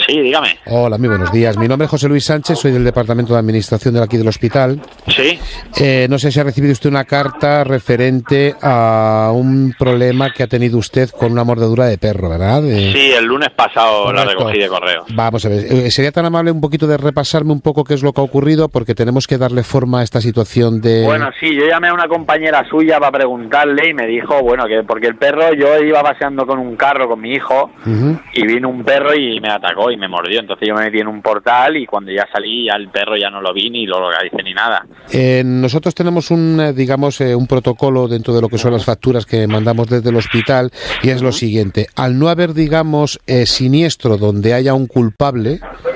Sí, dígame. Hola, muy buenos días. Mi nombre es José Luis Sánchez, soy del Departamento de Administración de aquí del hospital. Sí. No sé si ha recibido usted una carta referente a un problema que ha tenido usted con una mordedura de perro, ¿verdad? Sí, el lunes pasado. Correcto. La recogí de correo. Vamos a ver, ¿sería tan amable un poquito de repasarme un poco qué es lo que ha ocurrido? Porque tenemos que darle forma a esta situación de... Bueno, sí, yo llamé a una compañera suya para preguntarle y me dijo, bueno, que porque el perro, yo iba paseando con un carro con mi hijo y vino un perro y me atacó y me mordió. Entonces yo me metí en un portal y cuando ya salí, ya el perro ya no lo vi ni lo localicé ni nada. Nosotros tenemos un protocolo dentro de lo que son las facturas que mandamos desde el hospital y es lo siguiente: al no haber, digamos, siniestro donde haya un culpable,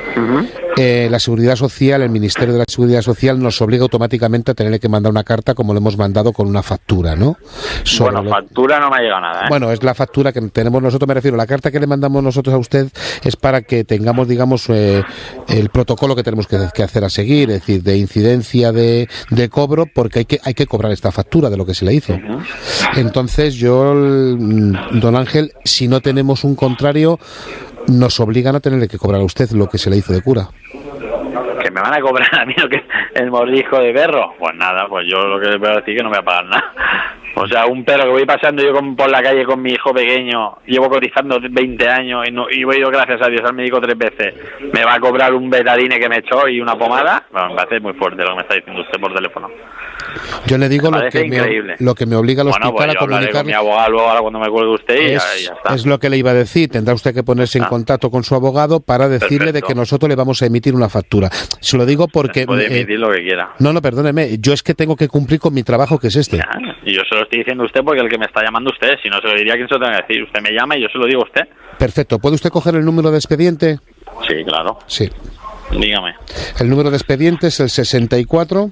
la Seguridad Social, el Ministerio de la Seguridad Social nos obliga automáticamente a tener que mandar una carta como lo hemos mandado con una factura, ¿no? Factura no me ha llegado nada, ¿eh? Bueno, es la factura que tenemos nosotros, me refiero, la carta que le mandamos nosotros a usted es para que tengamos, digamos, el protocolo que tenemos que hacer a seguir, es decir, de incidencia de cobro, porque hay que cobrar esta factura de lo que se le hizo. Entonces yo, don Ángel, si no tenemos un contrario, nos obligan a tenerle que cobrar a usted lo que se le hizo de cura. ¿Que me van a cobrar a mí lo que el mordisco de perro? Pues nada, pues yo lo que le puedo decir es que no me voy a pagar nada. O sea, un perro que voy pasando yo por la calle con mi hijo pequeño, llevo cotizando 20 años y voy yo, gracias a Dios, al médico 3 veces, me va a cobrar un betadine que me echó y una pomada. Bueno, me parece muy fuerte lo que me está diciendo usted por teléfono. Yo le digo lo que me obliga al hospital a comunicar. Con mi abogado luego ahora cuando me cuelgue usted y ya está. Es lo que le iba a decir. Tendrá usted que ponerse en contacto con su abogado para decirle de que nosotros le vamos a emitir una factura. Se lo digo porque... Puede emitir lo que quiera. No, perdóneme. Yo es que tengo que cumplir con mi trabajo, que es este. Ya, y yo se lo estoy diciendo a usted porque el que me está llamando usted, si no se lo diría a quien se lo tenga que decir. Usted me llama y yo se lo digo a usted. Perfecto. ¿Puede usted coger el número de expediente? Sí, claro. Sí. Dígame. El número de expediente es el 64...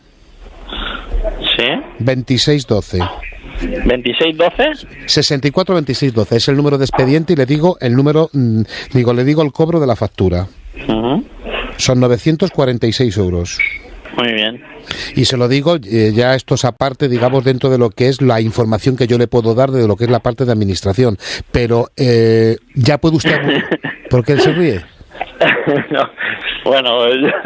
¿Sí? 2612. ¿2612? 64 2612 es el número de expediente y le digo el número, le digo el cobro de la factura. Son 946 euros. Muy bien. Y se lo digo, ya esto es aparte, digamos, dentro de lo que es la información que yo le puedo dar de lo que es la parte de administración. Pero ya puede usted... ¿Por qué él se ríe? No, bueno...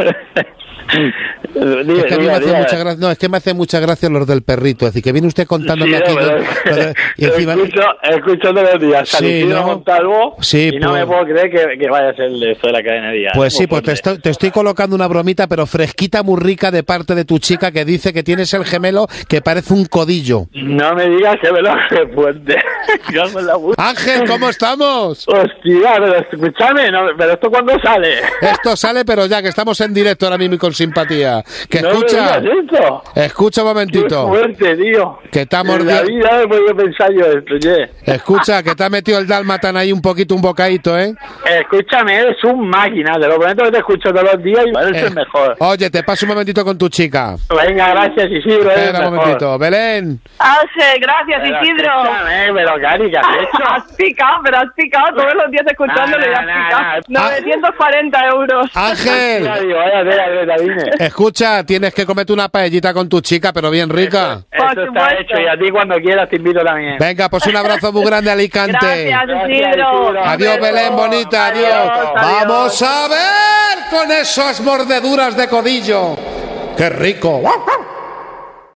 Es que a mí me hace mucha gracia, no, es que me hace mucha gracia los del perrito, es decir, que viene usted contándome aquí y encima escucho todos los días, sí, ¿no? Montalvo, sí, y no me puedo creer que vaya a ser de esto de la cadena de día. Pues sí, pues te estoy colocando una bromita, pero fresquita, muy rica, de parte de tu chica, que dice que tienes el gemelo que parece un codillo. No me digas gemelo, que fuerte. Ángel, ¿cómo estamos? Hostia, pero escúchame, pero ¿esto cuándo sale? Esto sale, pero ya que estamos en directo ahora mismo y con simpatía. Que escucha un momentito. Qué fuerte, tío. Que te ha mordido. En la vida he podido pensar yo esto, Escucha, que te ha metido el dálmatan ahí un bocadito, ¿eh? Escúchame, eres un máquina, te lo prometo que te escucho todos los días y eres el mejor. Oye, te paso un momentito con tu chica. Venga, gracias, Isidro. Espera un momentito. Belén. Ángel, gracias, Isidro. Pero Cari, ¿qué has hecho? Has picado todos los días escuchándole y has picado. 940 euros. Ángel. Escucha, tienes que comerte una paellita con tu chica, pero bien rica. Eso está hecho, y a ti cuando quieras te invito también. Venga, pues un abrazo muy grande a Alicante. Gracias, Isidro. Adiós, Belén, bonita, adiós. Vamos a ver con esas mordeduras de codillo. ¡Qué rico!